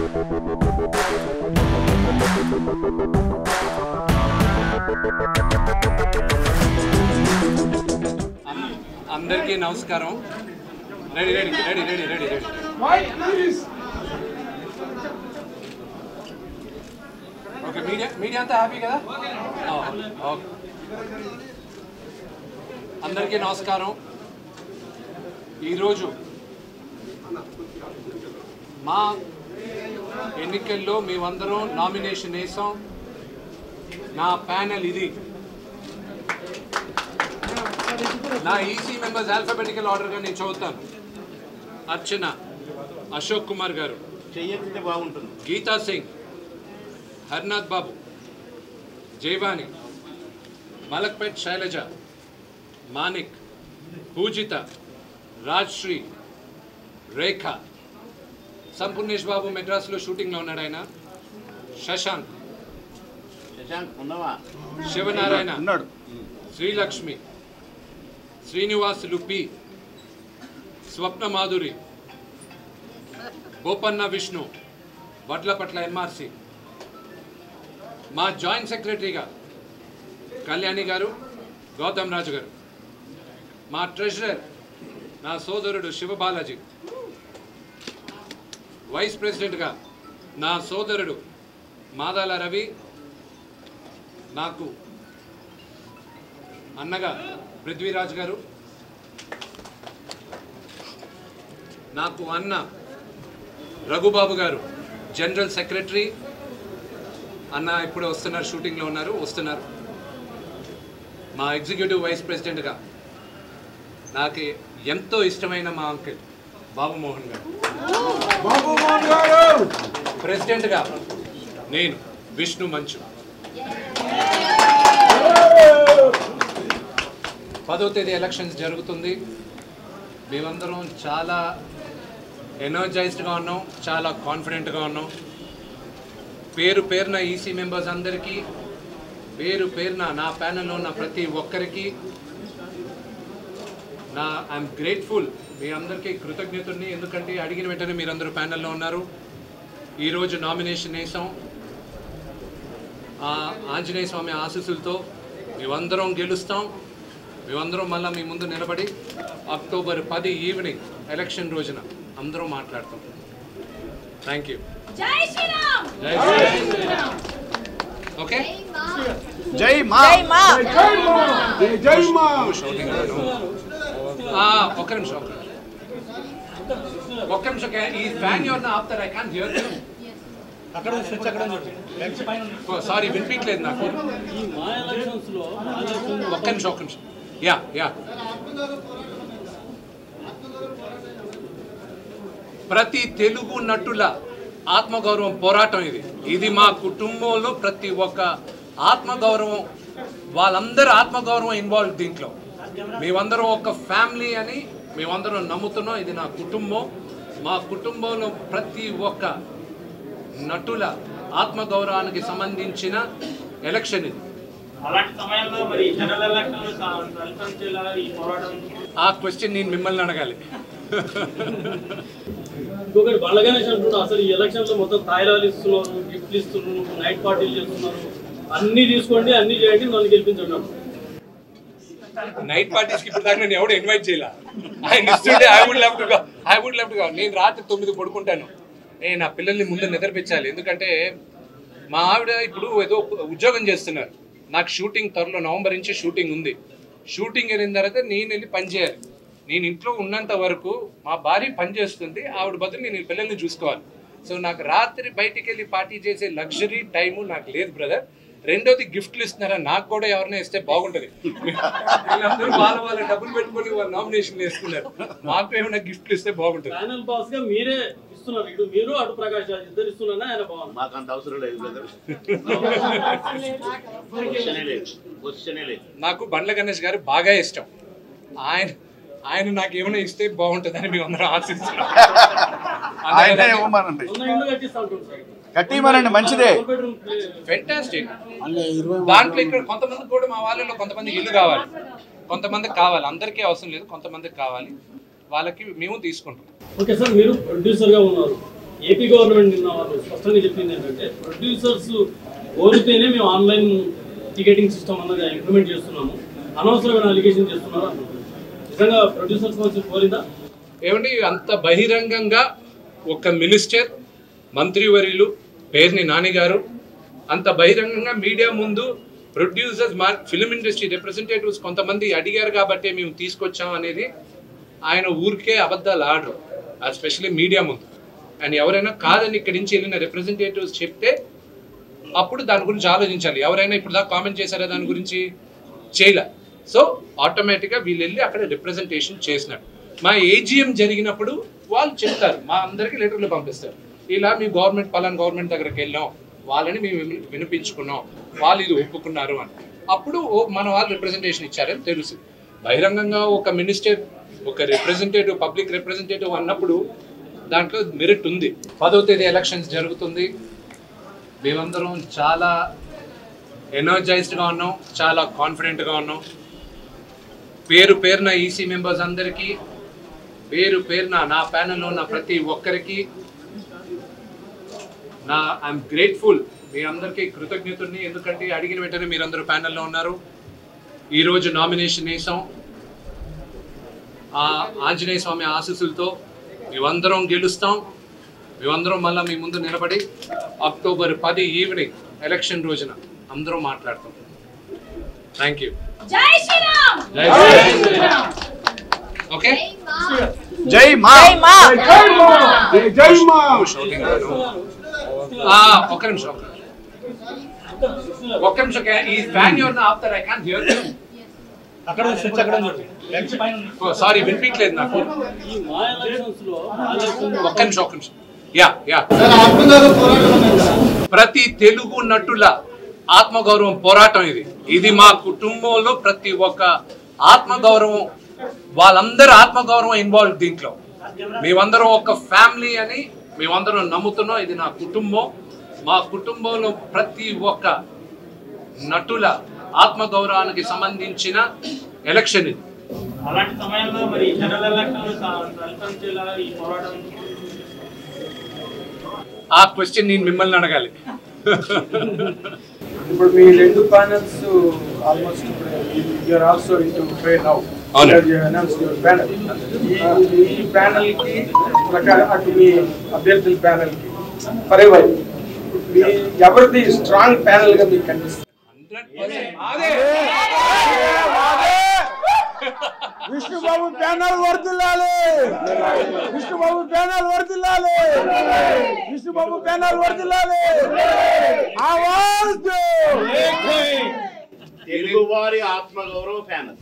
అందరికీ నమస్కారం. Ready ready ready ready ready ready okay. Media అంతా హ్యాపీ కదా? ఓకే. అందరికీ నమస్కారం. ఈరోజు మా ఎన్నికల్లో మేమందరం నామినేషన్ వేసాం. నా ప్యానెల్ ఇది. నా ఈసీ మెంబర్స్ ఆల్ఫాబెటికల్ ఆర్డర్గా నేను చదువుతాను. అర్చన, అశోక్ కుమార్ గారు, బాగుంటుంది, గీతా సింగ్, హర్నాథ్ బాబు, జైవాని, మలక్పేట్ శైలజ, మానిక్, పూజిత, రాజ్శ్రీ, రేఖ, సంపూర్ణేష్ బాబు మెడ్రాస్లో షూటింగ్లో ఉన్నాడు ఆయన, శశాంక్, శివనారాయణ, శ్రీలక్ష్మి, శ్రీనివాస్ లుపి, స్వప్న మాధురి, బోపన్న విష్ణు, వడ్లపట్ల ఎంఆర్సి, మా జాయింట్ సెక్రటరీగా కళ్యాణి గారు, గౌతమ్ రాజు గారు, మా ట్రెజరర్ నా సోదరుడు శివబాలాజీ, వైస్ ప్రెసిడెంట్గా నా సోదరుడు మాదాల రవి, నాకు అన్నగా పృథ్వీరాజ్ గారు, నాకు అన్న రఘుబాబు గారు జనరల్ సెక్రటరీ. అన్న ఇప్పుడు వస్తున్నారు, షూటింగ్లో ఉన్నారు, వస్తున్నారు. మా ఎగ్జిక్యూటివ్ వైస్ ప్రెసిడెంట్గా నాకు ఎంతో ఇష్టమైన మా అంకిల్ బాబు మోహన్ గారు. ప్రెసిడెంట్గా నేను విష్ణు మంచు. 10వ తేదీ ఎలక్షన్స్ జరుగుతుంది. మేమందరం చాలా ఎనర్జైజ్డ్గా ఉన్నాం, చాలా కాన్ఫిడెంట్గా ఉన్నాం. పేరు పేరున ఈసీ మెంబర్స్ అందరికీ, పేరు పేరున నా ప్యానెల్లో ఉన్న ప్రతి ఒక్కరికి ఐఎమ్ గ్రేట్ఫుల్. మీ అందరికీ కృతజ్ఞతని, ఎందుకంటే అడిగిన వెంటనే మీరందరూ ప్యానెల్లో ఉన్నారు. ఈరోజు నామినేషన్ వేసాం. ఆంజనేయ స్వామి ఆశీస్సులతో మేమందరం గెలుస్తాం. మేమందరం మళ్ళీ మీ ముందు నిలబడి అక్టోబర్ 10 ఈవినింగ్ ఎలక్షన్ రోజున అందరం మాట్లాడతాం. Thank you. జై శ్రీరామ్. జై శ్రీరామ్. ఓకే. జై మా జై మా జై మా. ఒక్క నిమిషం ఈ ఫ్యాన్ ఎవరిన ఆపుతారు? I can't hear. సారీ, వినిపించలేదు నాకు. ఒక్క నిమిషం. యా ప్రతి తెలుగు నటుల ఆత్మగౌరవం పోరాటం ఇది మా కుటుంబంలో ప్రతి ఒక్క ఆత్మగౌరవం, వాళ్ళందరూ ఆత్మగౌరవం ఇన్వాల్వ్ దీంట్లో. మేమందరం ఒక ఫ్యామిలీ అని మేమందరం నమ్ముతున్నాం. ఇది నా కుటుంబం. మా కుటుంబంలో ప్రతి ఒక్క నటుల ఆత్మగౌరవానికి సంబంధించిన ఎలక్షన్ ఇది. ఆ క్వశ్చన్ నేను మిమ్మల్ని అడగాలి. ఇంకొకటి బలగణేష్ అంటున్నారు, అసలు ఈ ఎలక్షన్లో మొత్తం తాయిలాలు ఇస్తున్నారు, గిఫ్ట్లు ఇస్తున్నారు, నైట్ పార్టీలు చేస్తున్నారు, అన్ని తీసుకోండి, అన్ని చేయండి, నన్ను గెలిపించండి. నైట్ పార్టీస్కి ఇప్పుడు దాకా నేను ఎవడు ఇన్వైట్ చేయాల. ఆయన ఇస్తుంటే I would love to go. నేను రాత్రి 9 పడుకుంటాను. నా పిల్లల్ని ముందు నిద్రపించాలి. ఎందుకంటే మా ఆవిడ ఇప్పుడు ఏదో ఉద్యోగం చేస్తున్నారు. నాకు షూటింగ్ త్వరలో నవంబర్ నుంచి షూటింగ్ ఉంది. షూటింగ్ వెళ్ళిన తర్వాత నేను వెళ్ళి పని చేయాలి. నేను ఇంట్లో ఉన్నంత వరకు మా భార్య పని చేస్తుంది, ఆవిడ బదులు నేను పిల్లల్ని చూసుకోవాలి. సో నాకు రాత్రి బయటికి వెళ్ళి పార్టీ చేసే లగ్జరీ టైము నాకు లేదు బ్రదర్. రెండోది గిఫ్ట్లు ఇస్తున్నారా, నాకు కూడా ఎవరైనా ఇస్తే బాగుంటుంది. వీళ్ళందరూ వాళ్ళ డబ్బులు పెట్టుకొని వాళ్ళు నామినేషన్ వేసుకున్నారు. మాకు ఏమైనా గిఫ్ట్లు ఇస్తే బాగుంటుంది. ప్యానెల్ బాస్ గా మీరే ఇస్తున్నారు, ఇటు మీరు అటు ప్రకాష్ రాజ్ ఇద్దరు ఇస్తున్నారా? ఆయన బాగుంది. మాకు అంత అవసరం లేదు బ్రదర్. నాకు బండ్ల గణేష్ గారు బాగా ఇష్టం. ఆయన నాకు ఏమైనా ఇస్తే బాగుంటుందని మేము అందరం ఆశిస్తున్నాం. కట్టిమనండి, మంచిదే, ఫెంటాస్టిక్. దాంట్లో ఇక్కడ కొంతమంది కూడా మా వాళ్ళలో కొంతమందికి ఇల్లు కావాలి, కొంతమందికి కావాలి, అందరికీ అవసరం లేదు, కొంతమందికి కావాలి, వాళ్ళకి మేము తీసుకుంటాం. ఓకే సార్, మీరు ప్రొడ్యూసర్ గా ఉన్నారు, ఏపీ గవర్నమెంట్ నిన్న వాళ్ళు స్పష్టంగా చెప్పింది ఏంటంటే ప్రొడ్యూసర్స్ కోరితేనే మేము ఆన్లైన్ టికెటింగ్ సిస్టమ్ అన్నది ఇంప్లిమెంట్ చేస్తున్నాము, అనవసరమైన అలిగేషన్ చేస్తున్నారు అంటున్నారు. నిజంగా ప్రొడ్యూసర్స్ కోసం కోరిందా? ఏమండి అంత బహిరంగంగా ఒక మినిస్టర్ మంత్రివర్యులు పేర్ని నాని గారు అంత బహిరంగంగా మీడియా ముందు ప్రొడ్యూసర్స్ ఫిలిం ఇండస్ట్రీ రిప్రజెంటేటివ్స్ కొంతమంది అడిగారు కాబట్టి మేము తీసుకొచ్చాం అనేది ఆయన ఊరికే అబద్ధాలు ఆడరు, ఎస్పెషల్లీ మీడియా ముందు. అండ్ ఎవరైనా కాదని ఇక్కడి నుంచి వెళ్ళిన రిప్రజెంటేటివ్స్ చెప్తే అప్పుడు దాని గురించి ఆలోచించాలి. ఎవరైనా ఇప్పుడు దాకా కామెంట్ చేశారా దాని గురించి? చేయలే. సో ఆటోమేటిక్గా వీళ్ళు వెళ్ళి అక్కడ రిప్రజెంటేషన్ చేసినట్టు. మా ఏజీఎం జరిగినప్పుడు వాళ్ళు చెప్తారు, మా అందరికీ లెటర్లు పంపిస్తారు, ఇలా మీ పలానా గవర్నమెంట్ దగ్గరికి వెళ్ళాం, వాళ్ళని మేము వినిపించుకున్నాం, వాళ్ళు ఇది ఒప్పుకున్నారు అని. అప్పుడు మన వాళ్ళు రిప్రజెంటేషన్ ఇచ్చారని తెలుసు. బహిరంగంగా ఒక మినిస్టర్ ఒక రిప్రజెంటేటివ్ పబ్లిక్ రిప్రజెంటేటివ్ అన్నప్పుడు దాంట్లో మెరిట్ ఉంది. 10వ తేదీ ఎలక్షన్స్ జరుగుతుంది. మేమందరం చాలా ఎనర్జైజ్డ్గా ఉన్నాం, చాలా కాన్ఫిడెంట్గా ఉన్నాం. పేరున ఈసీ మెంబర్స్ అందరికీ, పేరున నా ప్యానెల్లో ఉన్న ప్రతి ఒక్కరికి ఐఎమ్ గ్రేట్ఫుల్. మీ అందరికీ కృతజ్ఞతని, ఎందుకంటే అడిగిన వెంటనే మీరందరూ ప్యానెల్లో ఉన్నారు. ఈరోజు నామినేషన్ వేసాం. ఆంజనేయ స్వామి ఆశీస్సులతో మేమందరం గెలుస్తాం. మేమందరం మళ్ళీ మీ ముందు నిలబడి అక్టోబర్ 10 ఈవినింగ్ ఎలక్షన్ రోజున అందరం మాట్లాడతాం. Thank you. జై శ్రీరామ్. ఓకే. జై మా. జై మా. ఒక్క నిమిషం. ఈ ఫ్యాన్ ఎవరిన ఆపుతారు? I can't hear. సారీ వినిపించలేదు నాకు. ఒక్క నిమిషం. యా ప్రతి తెలుగు నటుల ఆత్మగౌరవం పోరాటం ఇది మా కుటుంబంలో ప్రతి ఒక్క ఆత్మగౌరవం, వాళ్ళందరూ ఆత్మగౌరవం ఇన్వాల్వ్ దీంట్లో. మేమందరం ఒక ఫ్యామిలీ అని మేమందరం నమ్ముతున్నాం. ఇది నా కుటుంబం. మా కుటుంబంలో ప్రతి ఒక్క నటుల ఆత్మగౌరవానికి సంబంధించిన ఎలక్షన్ ఇది. అలాంటి సమయంలో మరి జనరల్ ఎలక్షన్లు ఈ పోరాటం, ఆ క్వశ్చన్ నేను మిమ్మల్ని అడగాలి. ఇప్పుడు మీ రెండు panels almost you are also into pray now. ఈ ప్యానల్ కి ప్రకారం అటు మీ అభ్యర్థుల ప్యానల్ కి పరివై ఎవరిది స్ట్రాంగ్ ప్యానల్ గా మీకు కనిపిస్తుంది? విష్ణుబాబు ప్యానల్ వర్దిల్లాలి. విష్ణుబాబు ప్యానల్ వర్దిల్లాలి. విష్ణుబాబు ప్యానల్ వర్దిల్లాలి. ఆవాజ్ దో. తెలుగువారి ఆత్మగౌరవ ప్యానల్.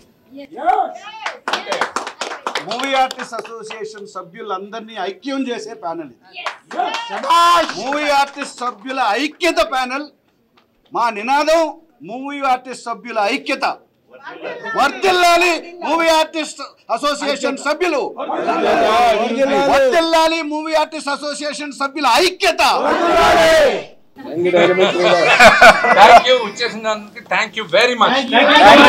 మూవీ ఆర్టిస్ట్ అసోసియేషన్ సభ్యులందరినీ ఐక్యం చేసే ప్యానల్ ఇది. మూవీ ఆర్టిస్ట్ సభ్యుల ఐక్యత ప్యానల్. మా నినాదం మూవీ ఆర్టిస్ట్ సభ్యుల ఐక్యత. వర్ధిల్లాలి మూవీ ఆర్టిస్ట్ అసోసియేషన్ సభ్యులు. వర్ధిల్లాలి మూవీ ఆర్టిస్ట్ అసోసియేషన్ సభ్యుల ఐక్యత. Thank you. వచ్చేసినందుకు థ్యాంక్ యూ వెరీ మచ్.